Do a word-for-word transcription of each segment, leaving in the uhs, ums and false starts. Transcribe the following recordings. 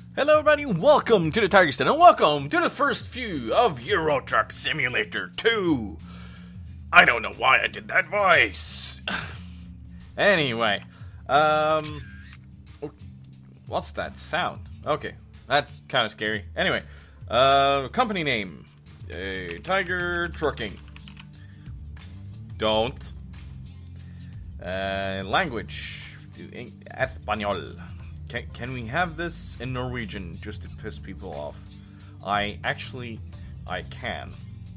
Hello everybody, welcome to the Tiger Stand, and welcome to the first view of Euro Truck Simulator two. I don't know why I did that voice. Anyway, um, what's that sound? Okay, that's kind of scary. Anyway, uh, company name, uh, Tiger Trucking. Don't. Uh, language, Espanol. Can, can we have this in Norwegian just to piss people off? I actually, I can.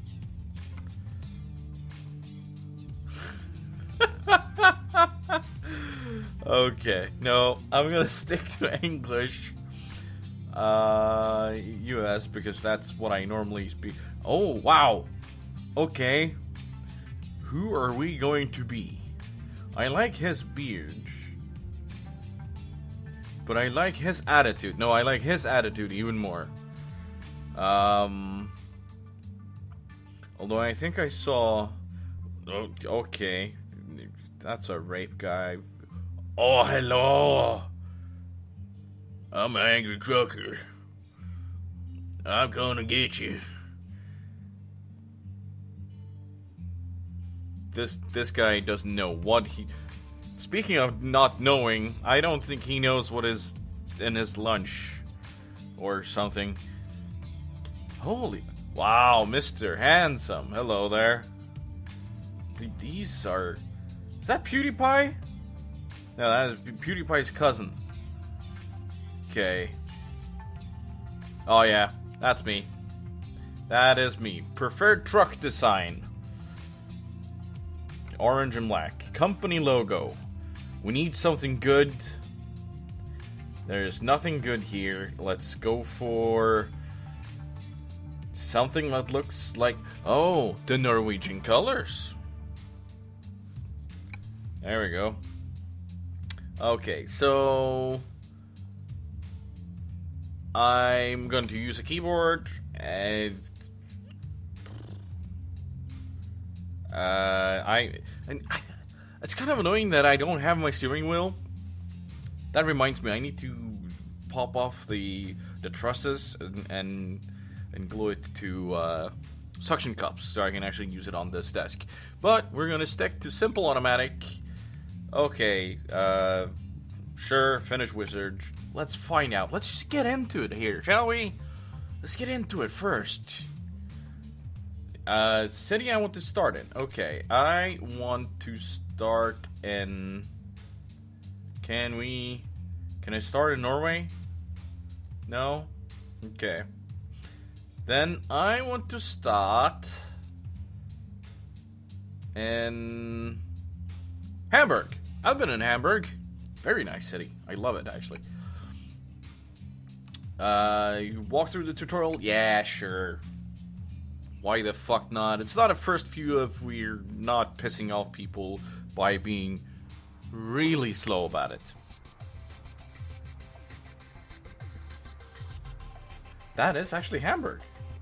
Okay, no, I'm gonna stick to English. Uh, U S, because that's what I normally speak. Oh, wow. Okay. Who are we going to be? I like his beard. But I like his attitude. No, I like his attitude even more. Um, although I think I saw... Oh, okay. That's a rape guy. Oh, hello. I'm an angry trucker. I'm gonna get you. This, this guy doesn't know what he... Speaking of not knowing, I don't think he knows what is in his lunch or something. Holy, wow, Mister Handsome. Hello there. These are, is that PewDiePie? No, that is PewDiePie's cousin. Okay. Oh yeah, that's me. That is me. Preferred truck design. Orange and black. Company logo. We need something good. There's nothing good here. Let's go for something that looks like... Oh, the Norwegian colors. There we go. Okay, so... I'm going to use a keyboard. And... Uh, I... And I It's kind of annoying that I don't have my steering wheel. That reminds me, I need to pop off the the trusses and and, and glue it to uh, suction cups so I can actually use it on this desk. But we're gonna stick to simple automatic. Okay, uh, sure, finish wizard. Let's find out. Let's just get into it here, shall we? Let's get into it first. Uh, city I want to start in. Okay, I want to start in... Can we... Can I start in Norway? No? Okay. Then I want to start... in... Hamburg. I've been in Hamburg. Very nice city. I love it, actually. Uh, you walk through the tutorial? Yeah, sure. Why the fuck not? It's not a first view of we're not pissing off people by being really slow about it. That is actually Hamburg.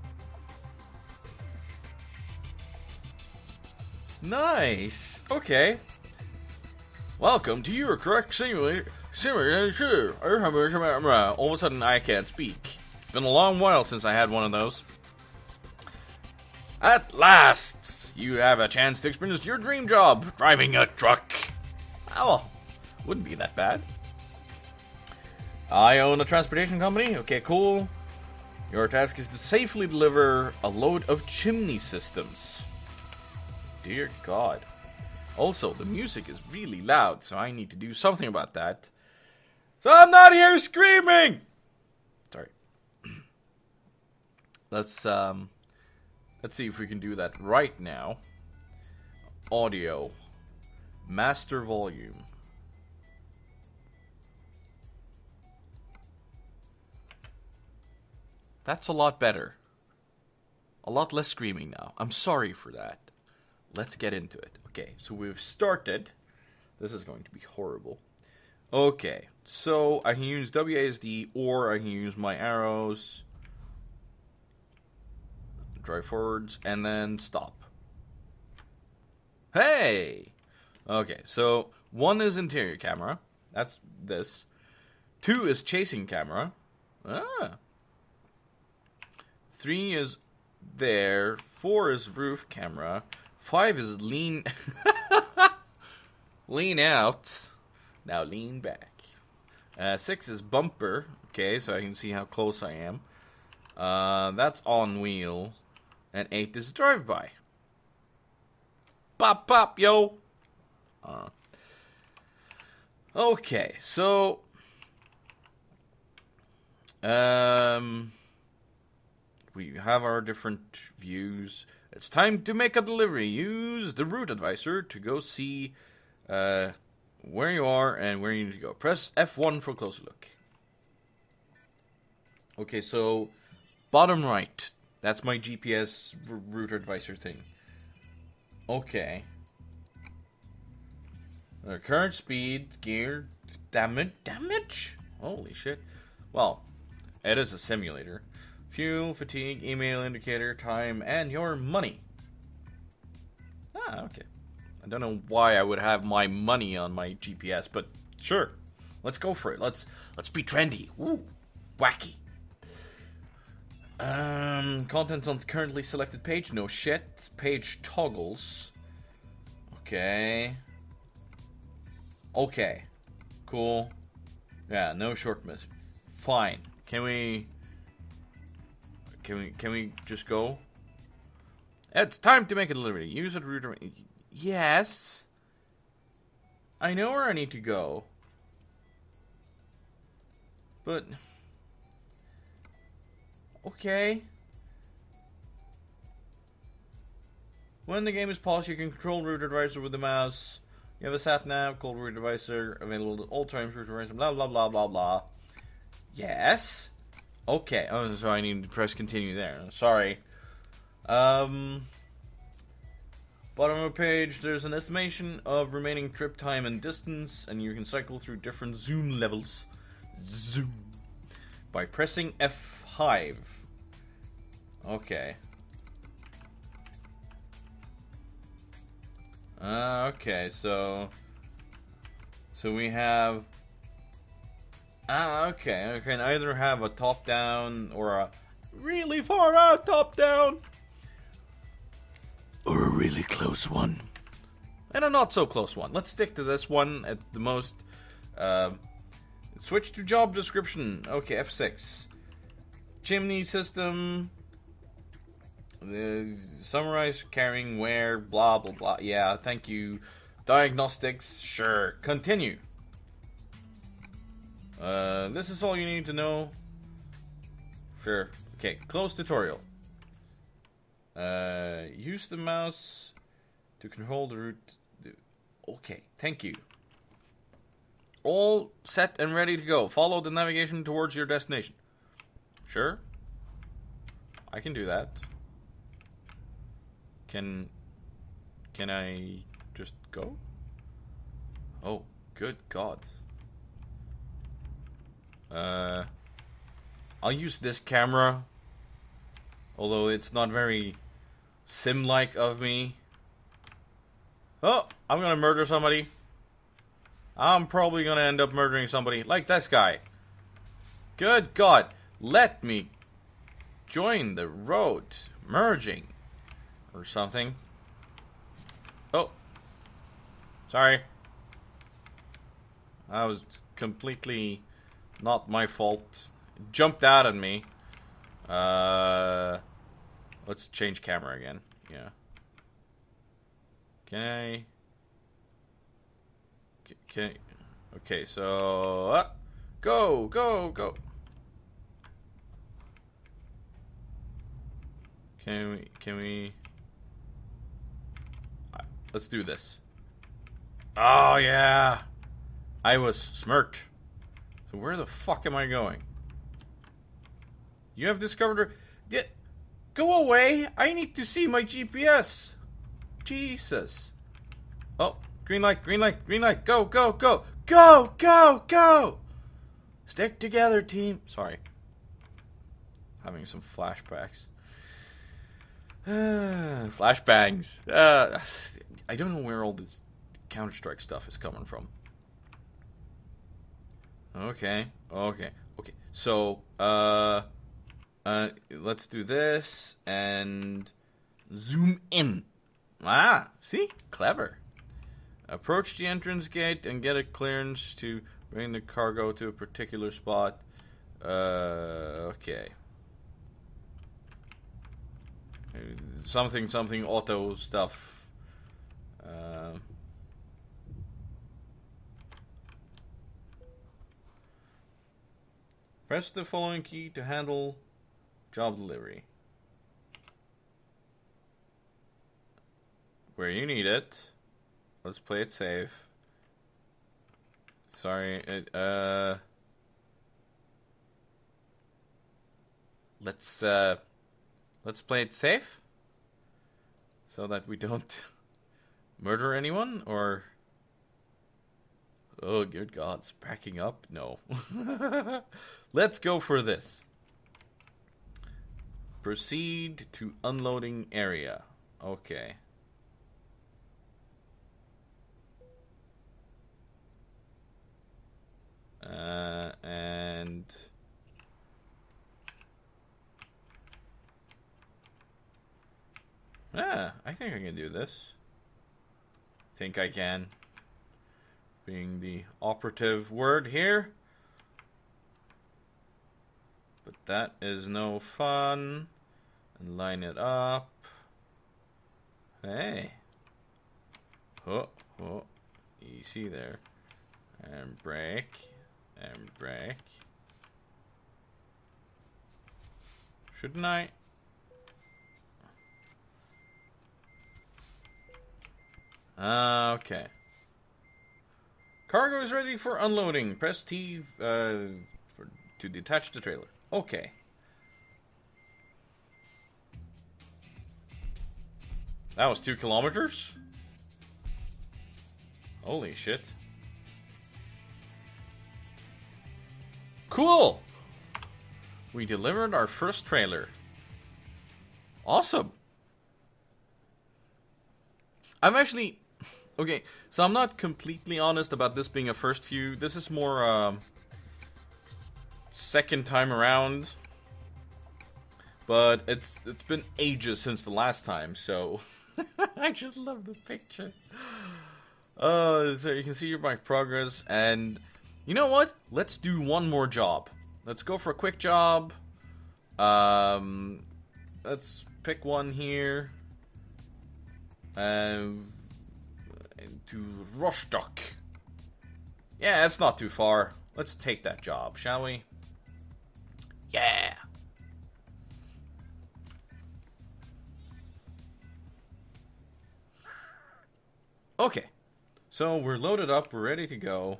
Nice. Okay. Welcome to Euro Truck Simulator. Simulator. All of a sudden, I can't speak. Been a long while since I had one of those. At last, you have a chance to experience your dream job, driving a truck. Oh, wouldn't be that bad. I own a transportation company. Okay, cool. Your task is to safely deliver a load of chimney systems. Dear God. Also, the music is really loud, so I need to do something about that. So I'm not here screaming! Sorry. Let's, um... Let's see if we can do that right now. Audio. Master volume. That's a lot better. A lot less screaming now. I'm sorry for that. Let's get into it. Okay, so we've started. This is going to be horrible. Okay, so I can use W A S D or I can use my arrows. Drive forwards, and then stop. Hey! Okay, so one is interior camera. That's this. Two is chasing camera. Ah. Three is there. Four is roof camera. Five is lean. Lean out. Now lean back. Uh, six is bumper. Okay, so I can see how close I am. Uh, that's on wheel. And eight is drive-by. Pop, pop, yo. Uh, okay, so... Um... We have our different views. It's time to make a delivery. Use the route advisor to go see uh, where you are and where you need to go. Press F one for a closer look. Okay, so bottom right. That's my G P S r- route advisor thing. Okay. Uh, current speed, gear, damage, damage? Holy shit. Well, it is a simulator. Fuel, fatigue, email indicator, time, and your money. Ah, okay. I don't know why I would have my money on my G P S, but sure. Let's go for it. Let's let's be trendy. Woo. Wacky. Um, contents on the currently selected page. No shit. Page toggles. Okay. Okay. Cool. Yeah, no short miss. Fine. Can we... Can we can we just go? It's time to make a delivery. Use a router. Yes. I know where I need to go. But okay. When the game is paused, you can control route advisor with the mouse. You have a sat nav called route advisor available at all times. Route advisor. Blah blah blah blah blah. Yes. Okay, oh, so I need to press continue there. Sorry. Um, bottom of the page, there's an estimation of remaining trip time and distance, and you can cycle through different zoom levels. Zoom. By pressing F five. Okay. Uh, okay, so... So we have... Ah, okay. I can either have a top-down or a really far out top-down. Or a really close one. And a not-so-close one. Let's stick to this one at the most. Uh, switch to job description. Okay, F six. Chimney system. Uh, summarize carrying where, blah, blah, blah. Yeah, thank you. Diagnostics, sure. Continue. Uh, this is all you need to know. Sure. Okay, close tutorial. Uh, use the mouse to control the route. Okay, thank you. All set and ready to go. Follow the navigation towards your destination. Sure. I can do that. Can... Can I just go? Oh, good God. Uh, I'll use this camera, although it's not very sim-like of me. Oh, I'm gonna murder somebody. I'm probably gonna end up murdering somebody, like this guy. Good God, let me join the road, merging, or something. Oh, sorry. I was completely... Not my fault. It jumped out at me. Uh, let's change camera again. Yeah. Can I? Can I? Okay, so uh, go, go, go. Can we? Can we? Let's do this. Oh yeah, I was smirked. So where the fuck am I going? You have discovered... Di- Go away! I need to see my G P S! Jesus. Oh, green light, green light, green light. Go, go, go! Go, go, go! Stick together, team. Sorry. Having some flashbacks. Flashbangs. Uh, I don't know where all this Counter-Strike stuff is coming from. Okay, okay, okay. So, uh, uh, let's do this and zoom in. Ah, see? Clever. Approach the entrance gate and get a clearance to bring the cargo to a particular spot. Uh, okay. Something, something, auto stuff. Uh, press the following key to handle job delivery. Where you need it. Let's play it safe. Sorry, it, uh... Let's, uh... Let's play it safe. So that we don't murder anyone, or... Oh, good God, it's backing up? No. Let's go for this. Proceed to unloading area. Okay. Uh, and... Ah, I think I can do this. Think I can. Being the operative word here. But that is no fun. And line it up. Hey. Oh, oh. Easy there. And brake. And brake. Shouldn't I? Uh, okay. Cargo is ready for unloading. Press T uh, for, to detach the trailer. Okay. That was two kilometers? Holy shit. Cool! We delivered our first trailer. Awesome. I'm actually... Okay, so I'm not completely honest about this being a first view. This is more, um... second time around. But it's it's been ages since the last time, so... I just love the picture. Uh, so you can see my progress, and... You know what? Let's do one more job. Let's go for a quick job. Um, let's pick one here. Um, to Rostock. Yeah, that's not too far. Let's take that job, shall we? Yeah. Okay. So we're loaded up. We're ready to go.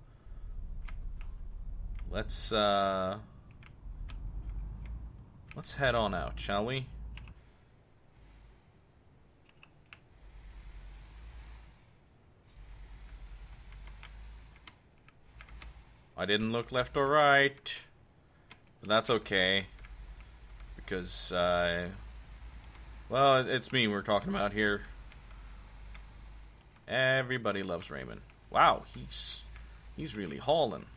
Let's, uh... Let's head on out, shall we? I didn't look left or right. But that's okay. Because, uh... well, it's me we're talking about here. Everybody loves Raymond. Wow, he's... He's really hauling.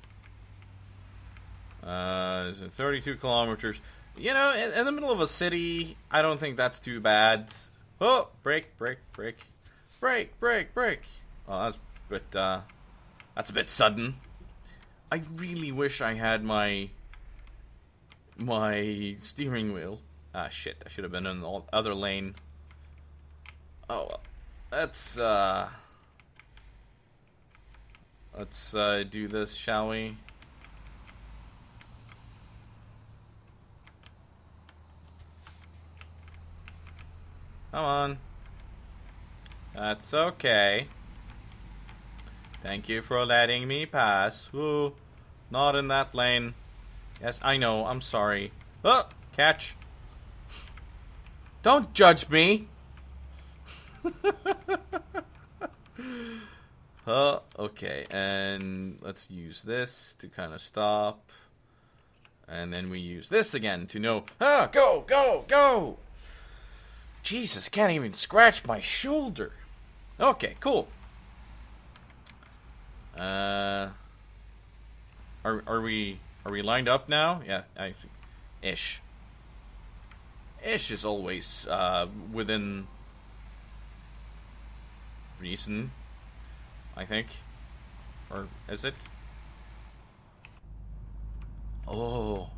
Uh, so thirty-two kilometers. You know, in, in the middle of a city, I don't think that's too bad. Oh, brake, brake, brake, brake, brake, brake. Oh, that's a bit, uh, that's a bit sudden. I really wish I had my, my steering wheel. Ah, shit, I should have been in the other lane. Oh, well. Let's, uh, let's, uh, do this, shall we? Come on. That's okay. Thank you for letting me pass. Ooh, not in that lane. Yes, I know. I'm sorry. Oh, catch. Don't judge me. Oh, okay. And let's use this to kind of stop. And then we use this again to know. Ah, go, go, go. Jesus, can't even scratch my shoulder. Okay, cool. Uh, are are we Are we lined up now? Yeah, I think. Ish. Ish is always uh, within reason, I think. Or is it? Oh.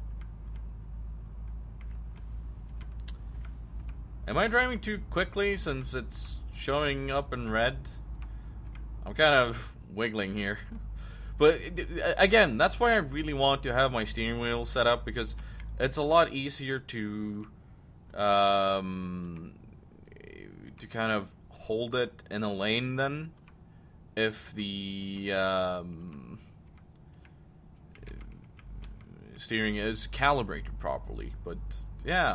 Am I driving too quickly since it's showing up in red? I'm kind of wiggling here. But again, that's why I really want to have my steering wheel set up, because it's a lot easier to um, to kind of hold it in a lane then if the um, steering is calibrated properly. But yeah,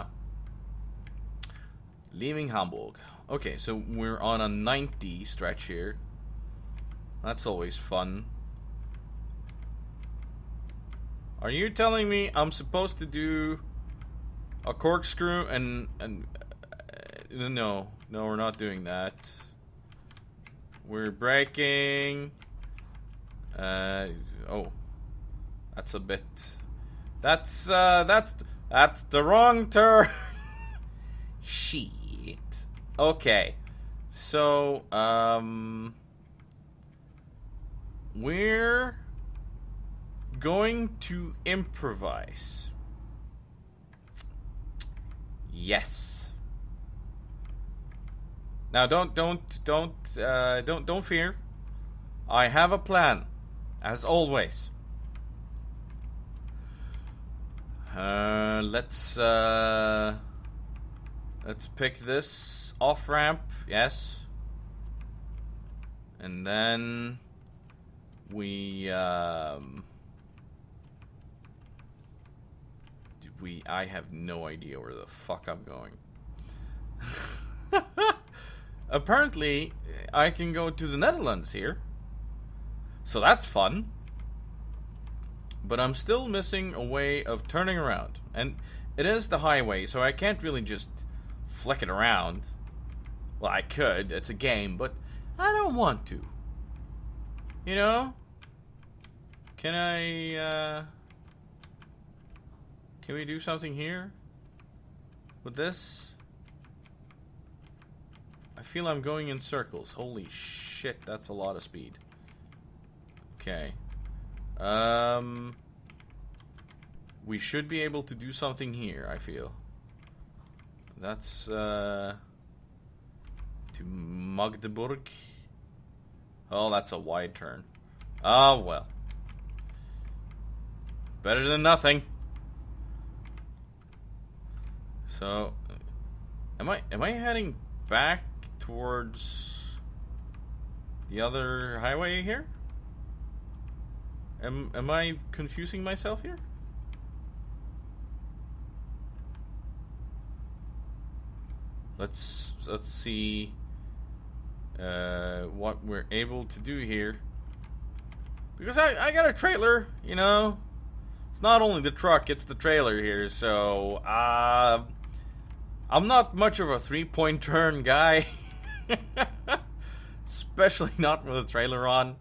leaving Hamburg. Okay, so we're on a ninety stretch here. That's always fun. Are you telling me I'm supposed to do a corkscrew and and uh, no, no, we're not doing that. We're braking. Uh oh, that's a bit. That's uh that's that's the wrong turn. Shit. Okay, so um, we're going to improvise. Yes. Now don't don't don't uh, don't don't fear. I have a plan, as always. Uh, let's uh, let's pick this off ramp. Yes. And then we um. We, I have no idea where the fuck I'm going. Apparently, I can go to the Netherlands here. So that's fun. But I'm still missing a way of turning around. And it is the highway, so I can't really just flick it around. Well, I could. It's a game, but I don't want to. You know? Can I, uh... Can we do something here? With this? I feel I'm going in circles. Holy shit, that's a lot of speed. Okay. Um... We should be able to do something here, I feel. That's, uh... to Magdeburg. Oh, that's a wide turn. Oh, well. Better than nothing. So, am I am I heading back towards the other highway here? Am am I confusing myself here? Let's let's see uh, what we're able to do here. Because I I got a trailer, you know. It's not only the truck, it's the trailer here. So, uh. I'm not much of a three-point turn guy. Especially not with a trailer on.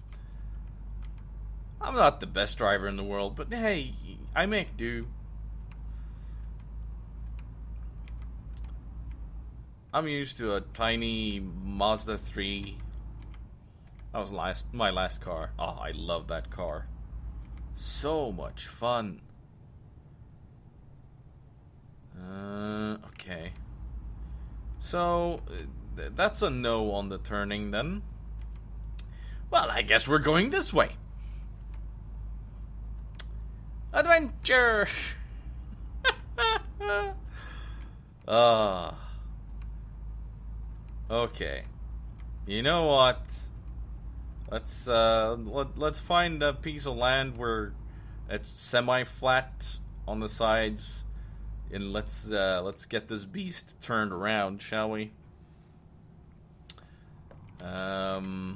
I'm not the best driver in the world, but hey, I make do. I'm used to a tiny Mazda three. That was last my last car. Oh, I love that car. So much fun. Uh, okay. So, th that's a no on the turning then. Well, I guess we're going this way. Adventure! Ah. uh, okay. You know what? Let's, uh, let, let's find a piece of land where it's semi-flat on the sides. And let's uh, let's get this beast turned around, shall we? Um,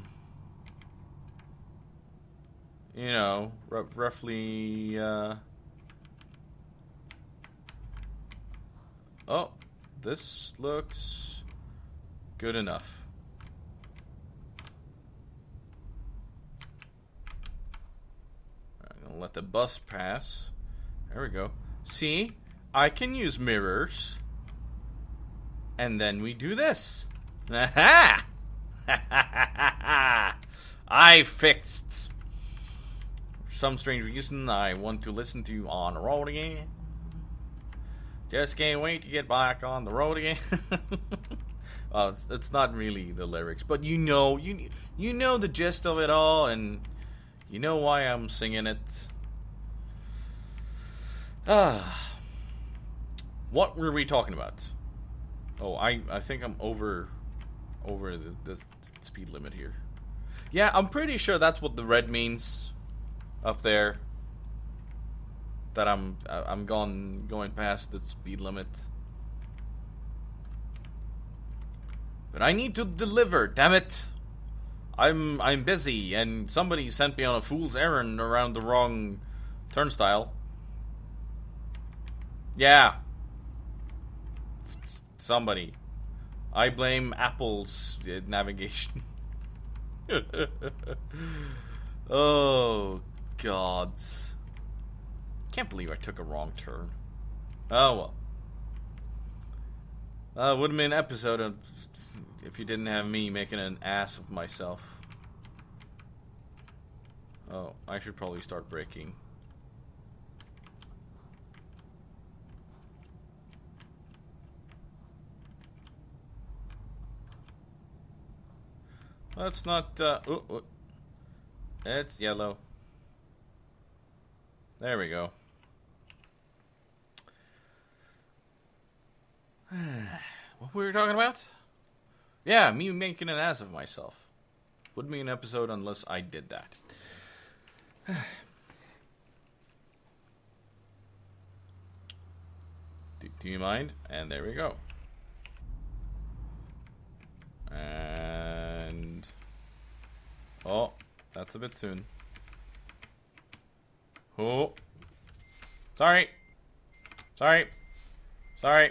you know, r roughly. Uh, oh, this looks good enough. let the bus pass. There we go. See? I can use mirrors. And then we do this. Aha! I fixed. For some strange reason, I want to listen to On the Road Again. Just can't wait to get back on the road again. Well, it's, it's not really the lyrics, but you know, you you know the gist of it all, and you know why I'm singing it. Ah, what were we talking about? Oh, I I think I'm over over the, the speed limit here. Yeah, I'm pretty sure that's what the red means up there. That I'm I'm gone going past the speed limit. But I need to deliver, damn it. I'm I'm busy, and somebody sent me on a fool's errand around the wrong turnstile. Yeah. Somebody. I blame Apple's navigation. Oh, God. Can't believe I took a wrong turn. Oh, well. Uh, would have been an episode of, if you didn't have me making an ass of myself. Oh, I should probably start braking. Let's not, uh, ooh, ooh. It's yellow. There we go. What were we talking about? Yeah, me making an ass of myself. Wouldn't be an episode unless I did that. do, do you mind? And there we go. And... oh, that's a bit soon. Oh. Sorry. Sorry. Sorry.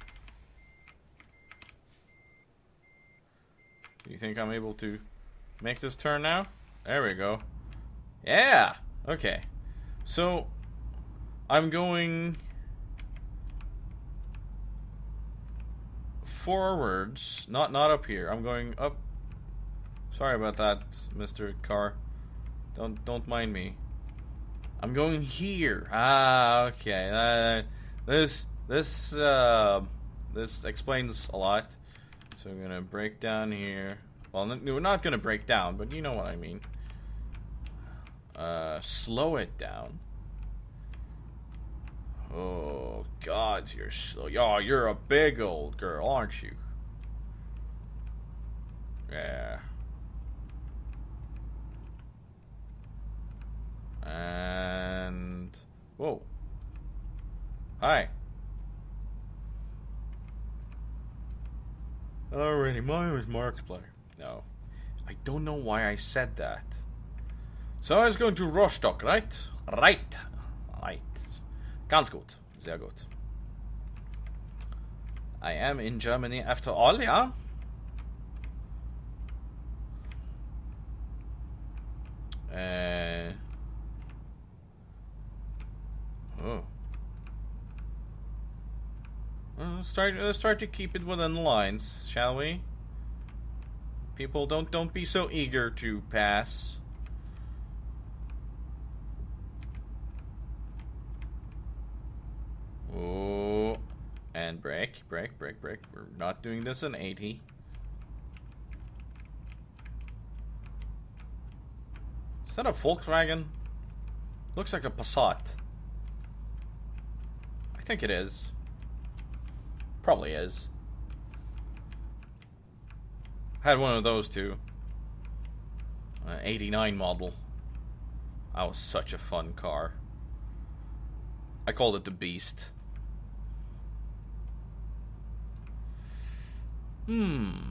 Do you think I'm able to make this turn now? There we go. Yeah. Okay. So, I'm going forwards. Not not up here. I'm going up. Sorry about that, Mister Car. Don't don't mind me. I'm going here. Ah, okay. Uh, this this uh, this explains a lot. So I'm gonna break down here. Well, no, we're not gonna break down, but you know what I mean. Uh, slow it down. Oh God, you're slow. Oh, you're a big old girl, aren't you? Yeah. And whoa. Hi. Alrighty, mine was Markiplier. No. I don't know why I said that. So I was going to Rostock, right? Right. Right. Ganz gut. Sehr gut. I am in Germany after all, yeah? Uh... Oh. Well, let's try. Let's try to keep it within the lines, shall we? People, don't don't be so eager to pass. Oh, and brake, brake, brake, brake. We're not doing this in eighty. Is that a Volkswagen? Looks like a Passat. I think it is. Probably is. Had one of those too. An eighty-nine model. That was such a fun car. I called it the Beast. Hmm.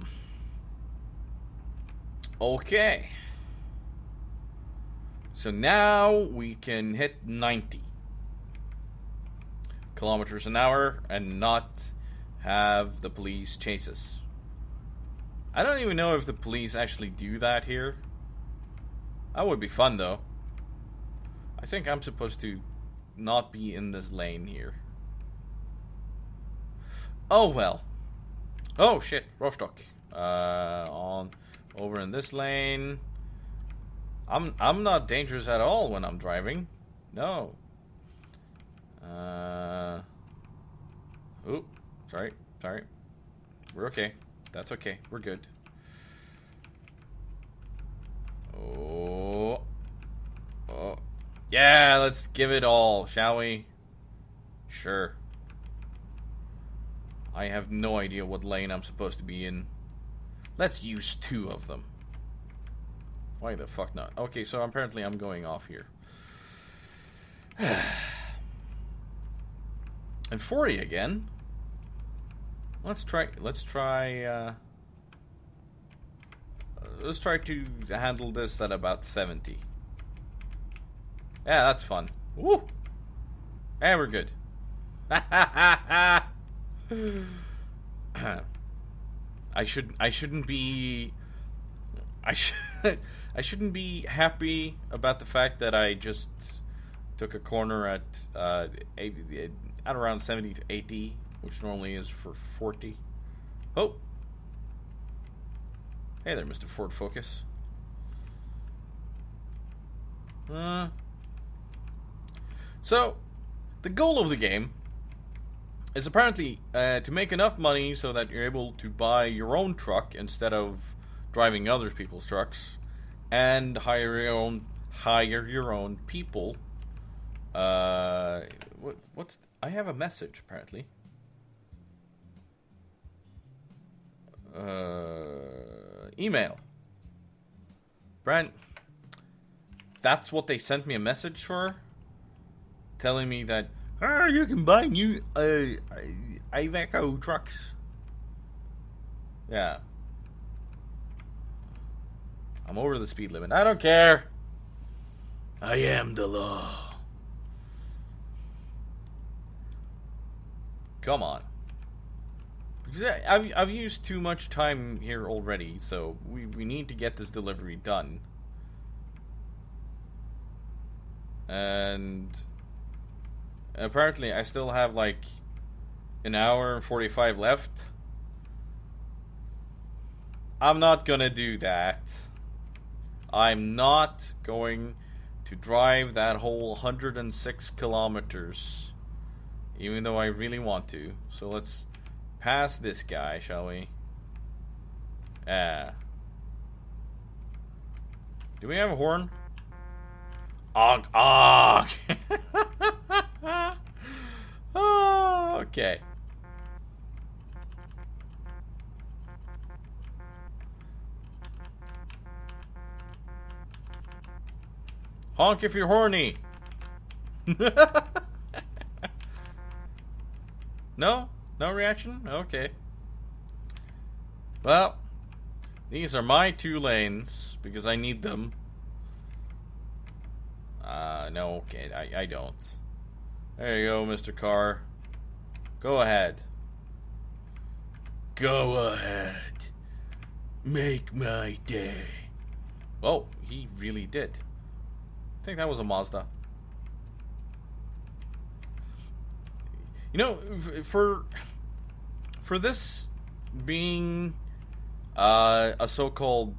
Okay. So now we can hit ninety kilometers an hour and not have the police chase us. I don't even know if the police actually do that here. That would be fun though. I think I'm supposed to not be in this lane here. Oh well. Oh shit, Rostock. Uh, on over in this lane. I'm I'm not dangerous at all when I'm driving. No. Uh. Oh, sorry, sorry. We're okay. That's okay. We're good. Oh. Oh. Yeah, let's give it all, shall we? Sure. I have no idea what lane I'm supposed to be in. Let's use two of them. Why the fuck not? Okay, so apparently I'm going off here. And forty again. Let's try. Let's try. Uh, let's try to handle this at about seventy. Yeah, that's fun. Woo! And we're good. I should. I shouldn't be. I should. I shouldn't be happy about the fact that I just took a corner at uh, eighty, at around seventy to eighty, which normally is for forty. Oh, hey there, Mister Ford Focus. Uh, so, the goal of the game is apparently uh, to make enough money so that you're able to buy your own truck instead of driving other people's trucks, and hire your own hire your own people. Uh, what, what's I have a message apparently. Uh, email. Brent, that's what they sent me a message for, telling me that ah, you can buy new uh, Iveco trucks. Yeah. I'm over the speed limit. I don't care. I am the law. Come on. Because I've, I've used too much time here already, so we, we need to get this delivery done. And apparently I still have like an hour and forty-five left. I'm not gonna do that. I'm not going to drive that whole one hundred six kilometers, even though I really want to. So let's pass this guy, shall we? Ah. Do we have a horn? Honk, honk. Oh, okay. Honk if you're horny. No? No reaction? Okay. Well, these are my two lanes because I need them. Uh, no, okay, I, I don't. There you go, Mister Carr. Go ahead. Go ahead. Make my day. Oh, he really did. I think that was a Mazda. You know, for for this being uh, a so-called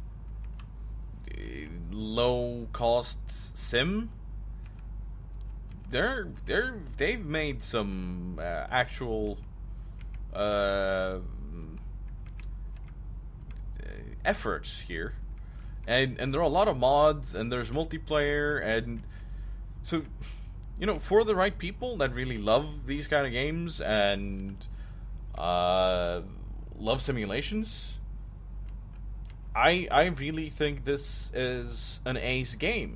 low-cost sim, they're they're they've made some uh, actual uh, efforts here. And and there are a lot of mods, and there's multiplayer, and so, you know, for the right people that really love these kind of games and uh, love simulations, I I really think this is an ace game.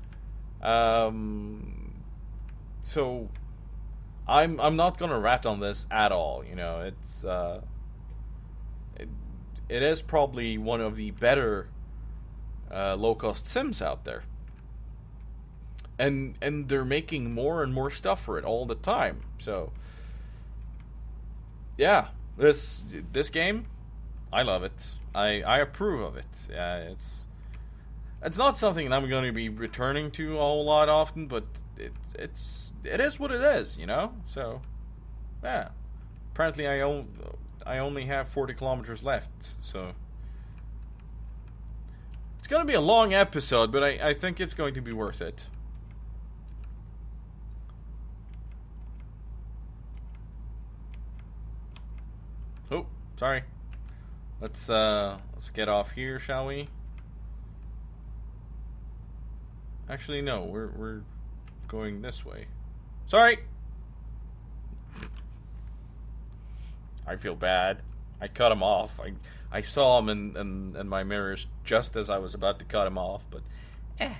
Um, so I'm I'm not gonna rat on this at all. You know, it's uh, it, it is probably one of the better Uh, low-cost sims out there, and and they're making more and more stuff for it all the time. So yeah, this this game, I love it. I I approve of it. Yeah, it's It's not something that I'm going to be returning to a whole lot often, but it, it's it is what it is, you know? So, yeah. Apparently I, on, I only have forty kilometers left, so... It's going to be a long episode, but I, I think it's going to be worth it. Oh, sorry. Let's, uh, let's get off here, shall we? Actually, no, we're we're going this way. Sorry. I feel bad. I cut him off. I I saw him in, in, in my mirrors just as I was about to cut him off, but eh.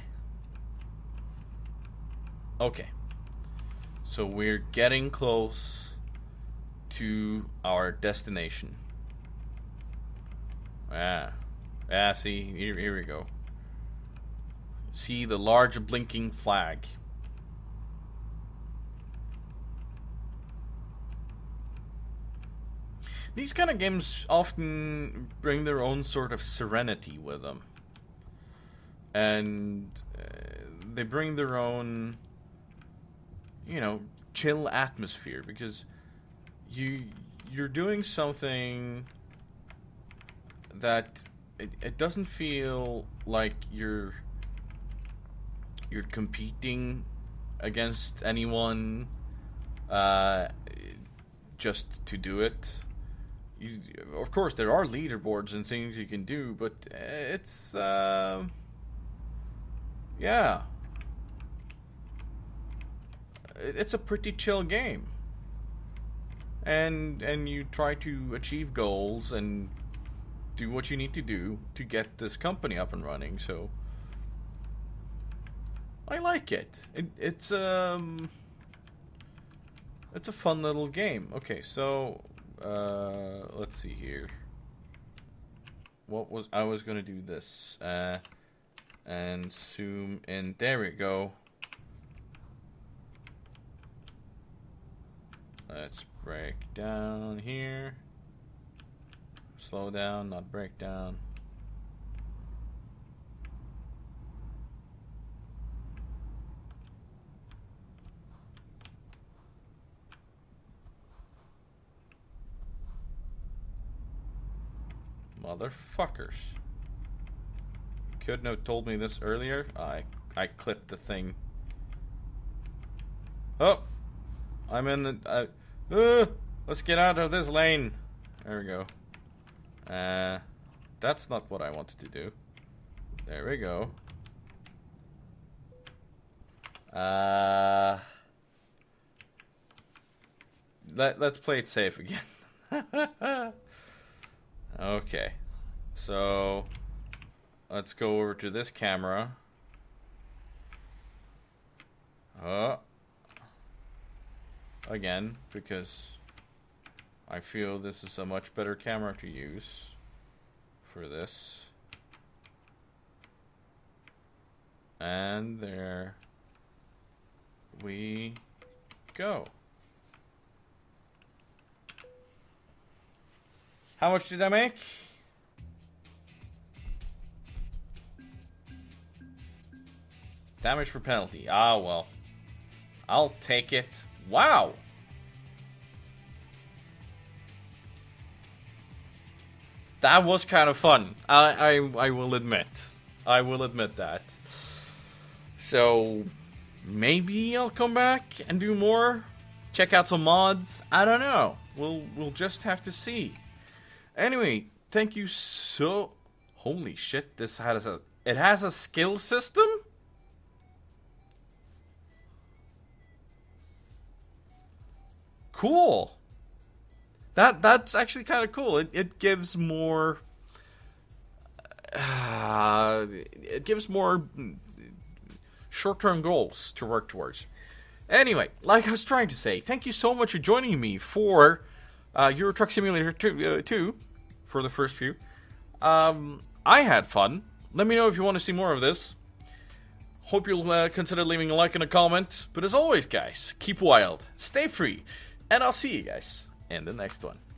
Okay. So we're getting close to our destination. Ah. Ah, see, here, here we go. See the large blinking flag. These kind of games often bring their own sort of serenity with them. And uh, they bring their own, you know, chill atmosphere, because you you're doing something that it, it doesn't feel like you're You're competing against anyone uh, just to do it. You, of course, there are leaderboards and things you can do, but it's uh, yeah, it's a pretty chill game, and and you try to achieve goals and do what you need to do to get this company up and running. So. I like it. it. It's um, it's a fun little game. Okay, so uh, let's see here. What was I was gonna do this uh, and zoom in. There we go. Let's break down here. Slow down, not break down. Motherfuckers. Couldn't have told me this earlier. I I clipped the thing. Oh! I'm in the... Uh, uh, let's get out of this lane. There we go. Uh, that's not what I wanted to do. There we go. Uh... Let, let's play it safe again. Okay, so let's go over to this camera. Uh, again, because I feel this is a much better camera to use for this. And there we go. How much did I make? Damage for penalty. Ah, well. I'll take it. Wow! That was kind of fun. I, I, I will admit. I will admit that. So, maybe I'll come back and do more? Check out some mods? I don't know. We'll, we'll just have to see. Anyway, thank you so... Holy shit, this has a... It has a skill system? Cool. That That's actually kind of cool. It, it gives more... Uh, it gives more short-term goals to work towards. Anyway, like I was trying to say, thank you so much for joining me for... Uh, Euro Truck Simulator two, uh, two, for the first few. Um, I had fun. Let me know if you want to see more of this. Hope you'll uh, consider leaving a like and a comment. But as always, guys, keep wild, stay free, and I'll see you guys in the next one.